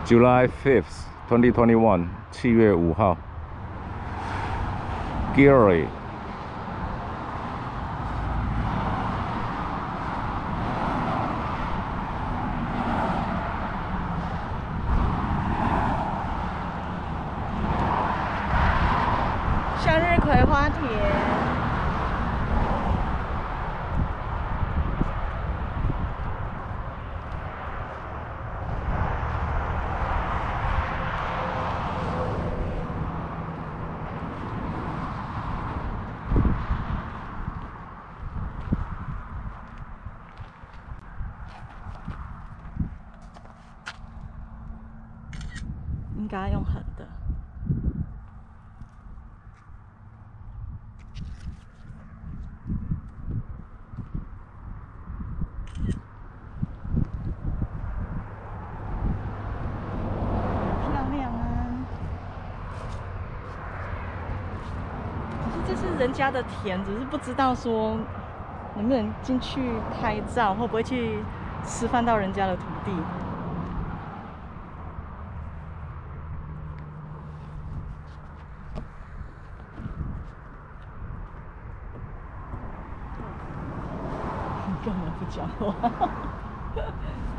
July 5th, 2021，7月5号 Gary。 向日葵花田。应该用横的。漂亮啊！可是这是人家的田，只是不知道说能不能进去拍照，会不会去吃饭到人家的土地。根本不讲话。